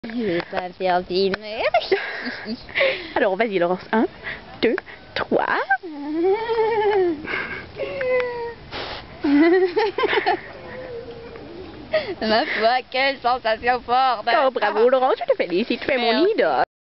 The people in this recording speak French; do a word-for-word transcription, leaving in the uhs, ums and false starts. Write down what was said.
Je vais pas faire filmer. Alors, vas-y, Laurence. Un, deux, trois. Ma foi, quelle sensation forte! Oh, bravo, Laurence, je te félicite. Tu es mon idole.